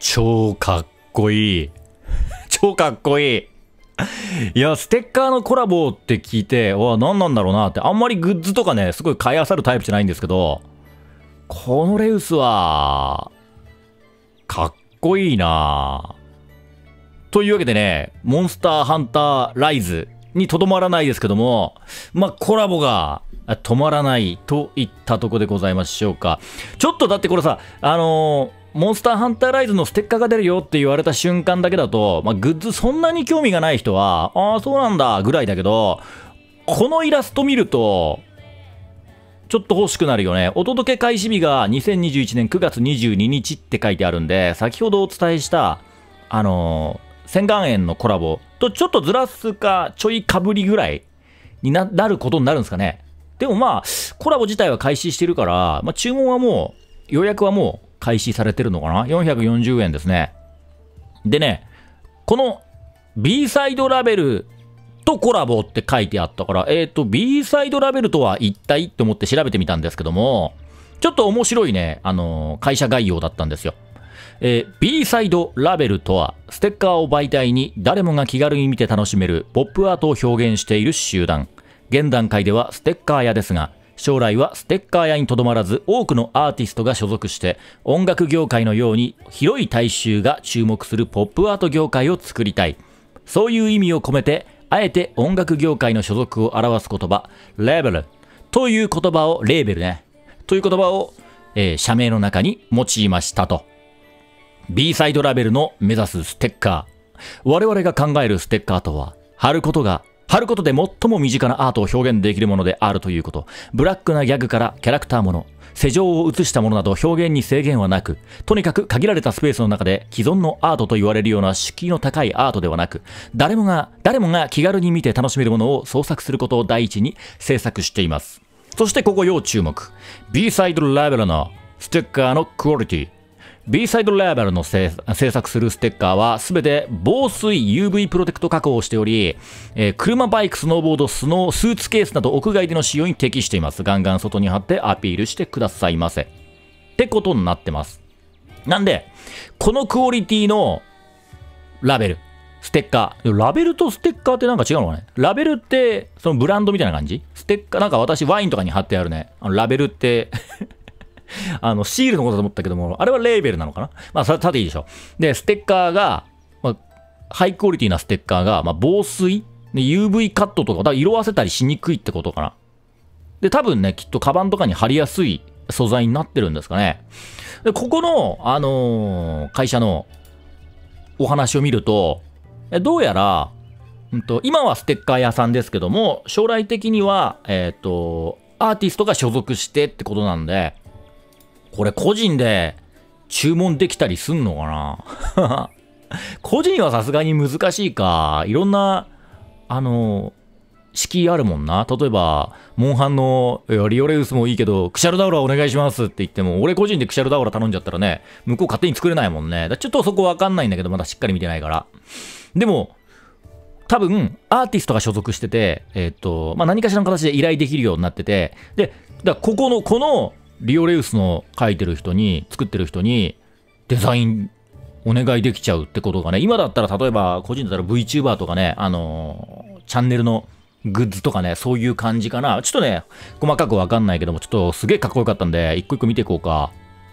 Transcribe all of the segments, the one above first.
超かっこいい。超かっこいい。いや、ステッカーのコラボって聞いて、何なんだろうなって、あんまりグッズとかね、すごい買い漁るタイプじゃないんですけど、このレウスは、かっこいいなというわけでね、モンスターハンターライズにとどまらないですけども、コラボが止まらないといったとこでございましょうか。ちょっとだってこれさ、モンスターハンターライズのステッカーが出るよって言われた瞬間だけだと、グッズそんなに興味がない人は、ああ、そうなんだぐらいだけど、このイラスト見ると、ちょっと欲しくなるよね。お届け開始日が2021年9月22日って書いてあるんで、先ほどお伝えした、洗顔園のコラボとちょっとずらすかちょいかぶりぐらいになることになるんですかね。でもコラボ自体は開始してるから、注文はもう、予約はもう開始されてるのかな。440円ですね。でね、この B サイドラベルとコラボって書いてあったから、B サイドラベルとは一体って思って調べてみたんですけども、ちょっと面白いね、会社概要だったんですよ。B サイドラベルとは、ステッカーを媒体に誰もが気軽に見て楽しめるポップアートを表現している集団。現段階ではステッカー屋ですが、将来はステッカー屋にとどまらず多くのアーティストが所属して音楽業界のように広い大衆が注目するポップアート業界を作りたい。そういう意味を込めてあえて音楽業界の所属を表す言葉、レーベルという言葉を、レーベルね、という言葉を、社名の中に用いましたと。B サイドラベルの目指すステッカー。我々が考えるステッカーとは、貼ることで最も身近なアートを表現できるものであるということ。ブラックなギャグからキャラクターもの、世情を映したものなど表現に制限はなく、とにかく限られたスペースの中で既存のアートと言われるような敷居の高いアートではなく、誰もが気軽に見て楽しめるものを創作することを第一に制作しています。そしてここ要注目。B サイドラベルのステッカーのクオリティ。B サイドラベルの制作するステッカーはすべて防水 UV プロテクト加工をしており、車、バイク、スノーボード、スーツケースなど屋外での使用に適しています。ガンガン外に貼ってアピールしてくださいませ。ってことになってます。なんで、このクオリティのラベル、ステッカー。ラベルとステッカーってなんか違うのかね。ラベルってそのブランドみたいな感じ？ステッカー、なんか私ワインとかに貼ってあるね。ラベルってシールのことだと思ったけども、あれはレーベルなのかな。さていいでしょ。で、ステッカーが、ハイクオリティなステッカーが、防水で UV カットとか、だから色あせたりしにくいってことかな。で、多分ね、きっとカバンとかに貼りやすい素材になってるんですかね。で、ここの、会社のお話を見ると、どうやら、今はステッカー屋さんですけども、将来的には、アーティストが所属してってことなんで、これ個人で注文できたりすんのかな個人はさすがに難しいか。いろんな、敷居あるもんな。例えば、モンハンのリオレウスもいいけど、クシャルダウラお願いしますって言っても、俺個人でクシャルダウラ頼んじゃったらね、向こう勝手に作れないもんね。ちょっとそこわかんないんだけど、まだしっかり見てないから。でも、多分、アーティストが所属してて、何かしらの形で依頼できるようになってて、で、このリオレウスの書いてる人に、作ってる人に、デザインお願いできちゃうってことがね、今だったら例えば、個人だったら VTuber とかね、チャンネルのグッズとかね、そういう感じかな。ちょっとね、細かくわかんないけども、ちょっとすげえかっこよかったんで、一個一個見ていこうか。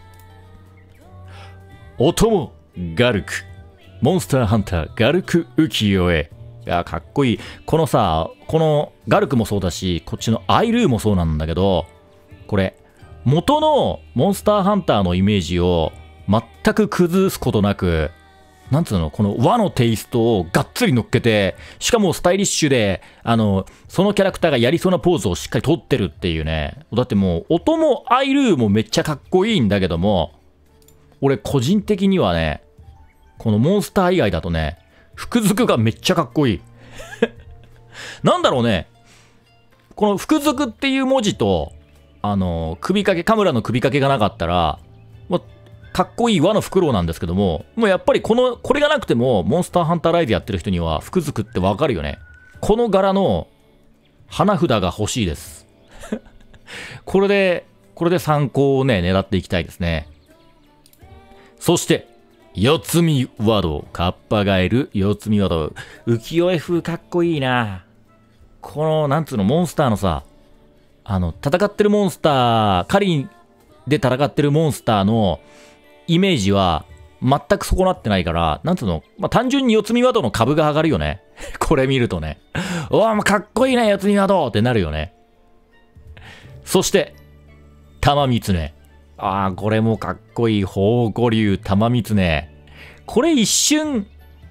お供、ガルク。モンスターハンター、ガルク浮世絵。いや、かっこいい。このガルクもそうだし、こっちのアイルーもそうなんだけど、これ、元のモンスターハンターのイメージを全く崩すことなく、なんつうの、この和のテイストをがっつり乗っけて、しかもスタイリッシュで、そのキャラクターがやりそうなポーズをしっかり撮ってるっていうね。だってもう、音もアイルーもめっちゃかっこいいんだけども、俺個人的にはね、このモンスター以外だとね、服づくがめっちゃかっこいい。なんだろうね、この服づくっていう文字と、首掛け、カムラの首掛けがなかったら、かっこいい和のフクロウなんですけども、もうやっぱりこれがなくても、モンスターハンターライズやってる人には服づくってわかるよね。この柄の花札が欲しいです。これで参考をね、狙っていきたいですね。そして、 四つ見ワド、カッパガエル、四つ見ワド。浮世絵風かっこいいな。この、なんつうの、モンスターのさ、戦ってるモンスター、狩りで戦ってるモンスターのイメージは全く損なってないから、なんつうの、まあ、単純に四つ見ワドの株が上がるよね。これ見るとね。うわ、もうかっこいいな、四つ見ワドってなるよね。そして、玉狐。ああ、これもかっこいい。宝庫竜玉狐。これ一瞬、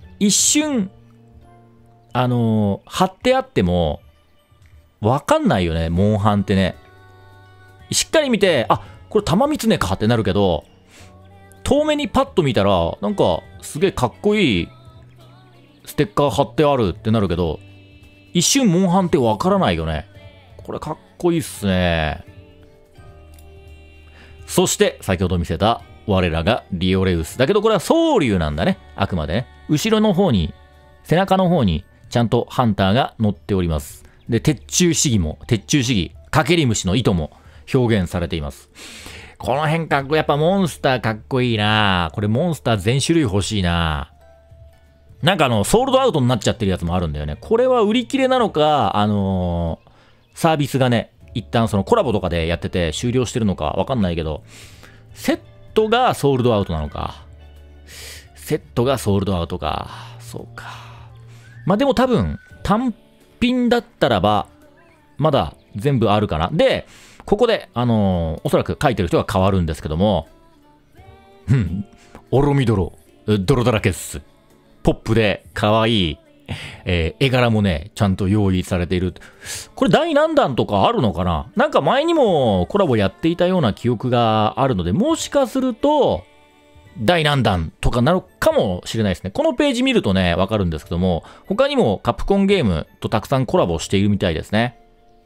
貼ってあっても、わかんないよね、モンハンってね。しっかり見て、あ、これ玉狐かってなるけど、遠目にパッと見たら、なんか、すげえかっこいいステッカー貼ってあるってなるけど、一瞬モンハンってわからないよね。これかっこいいっすね。そして、先ほど見せた、我らがリオレウス。だけどこれは総竜なんだね。あくまでね。後ろの方に、背中の方に、ちゃんとハンターが乗っております。で、鉄柱試技も、かけり虫の糸も表現されています。この辺かっこいい。やっぱモンスターかっこいいな。これモンスター全種類欲しいな。なんかソールドアウトになっちゃってるやつもあるんだよね。これは売り切れなのか、サービスがね、一旦そのコラボとかでやってて終了してるのかわかんないけど、セットがソールドアウトなのか。セットがソールドアウトか。そうか。まあでも多分、単品だったらば、まだ全部あるかな。で、ここで、おそらく書いてる人が変わるんですけども、オロミドロ、泥だらけっす。ポップで可愛い、絵柄もね、ちゃんと用意されている。これ第何弾とかあるのかな。なんか前にもコラボやっていたような記憶があるので、もしかすると、第何弾とかなのかもしれないですね。このページ見るとね、わかるんですけども、他にもカプコンゲームとたくさんコラボしているみたいですね。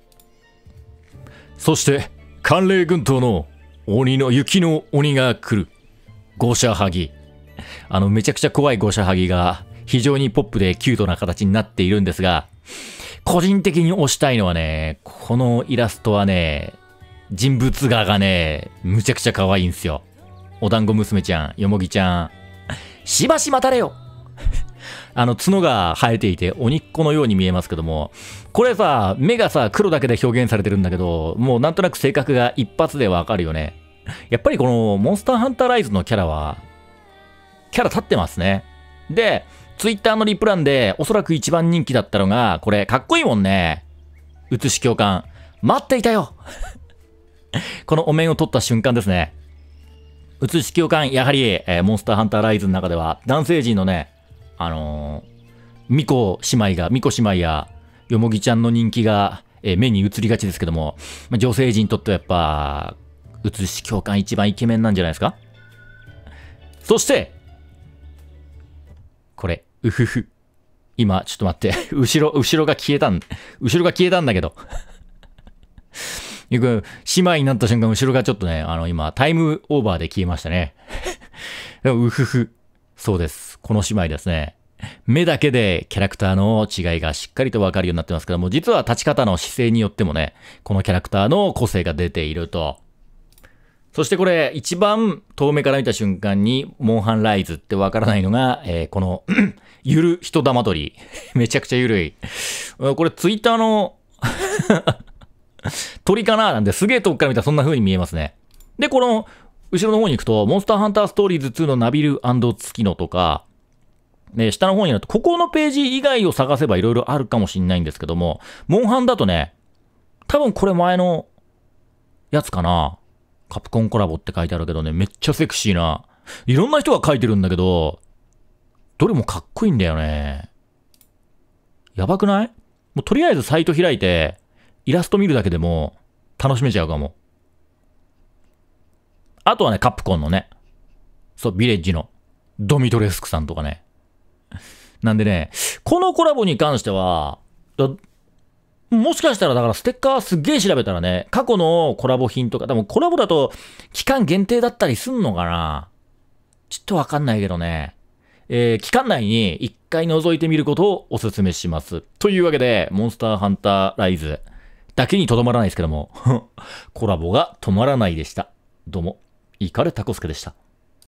そして、寒冷群島の雪の鬼が来る。ゴシャハギ。めちゃくちゃ怖いゴシャハギが、非常にポップでキュートな形になっているんですが、個人的に推したいのはね、このイラストはね、人物画がね、むちゃくちゃ可愛いんですよ。お団子娘ちゃん、よもぎちゃん、しばし待たれよ角が生えていて鬼っ子のように見えますけども、これさ、目がさ、黒だけで表現されてるんだけど、もうなんとなく性格が一発でわかるよね。やっぱりこのモンスターハンターライズのキャラは、キャラ立ってますね。で、ツイッターのリプランでおそらく一番人気だったのが、これかっこいいもんね。写し教官。待っていたよこのお面を取った瞬間ですね。写し教官、やはり、モンスターハンターライズの中では、男性陣のね、ミコ姉妹や、よもぎちゃんの人気が、目に映りがちですけども、女性陣にとってはやっぱ、写し教官一番イケメンなんじゃないですか。そして、これ、うふふ。今、ちょっと待って。後ろが消えたんだけど。姉妹になった瞬間、後ろがちょっとね、今、タイムオーバーで消えましたね。でも、うふふ。そうです。この姉妹ですね。目だけでキャラクターの違いがしっかりとわかるようになってますけども、実は立ち方の姿勢によってもね、このキャラクターの個性が出ていると。そしてこれ、一番遠目から見た瞬間に、モンハンライズってわからないのが、この、ゆる人玉取り。めちゃくちゃゆるい。これツイッターの鳥かななんで、すげえ遠くから見たらそんな風に見えますね。で、この、後ろの方に行くと、モンスターハンターストーリーズ2のナビル&月野とか、下の方になると、ここのページ以外を探せばいろいろあるかもしれないんですけども、モンハンだとね、多分これ前のやつかな。カプコンコラボって書いてあるけどね、めっちゃセクシーな。いろんな人が書いてるんだけど、どれもかっこいいんだよね。やばくない？もうとりあえずサイト開いて、イラスト見るだけでも楽しめちゃうかも。あとはね、カプコンのね、そう、ビレッジのドミトレスクさんとかね。なんでね、このコラボに関しては、もしかしたらだからステッカーすっげえ調べたらね、過去のコラボ品とか、多分コラボだと期間限定だったりすんのかな？ちょっとわかんないけどね。期間内に一回覗いてみることをお勧めします。というわけで、モンスターハンターライズだけにとどまらないですけども、コラボが止まらないでした。どうも、イカレタコスケでした。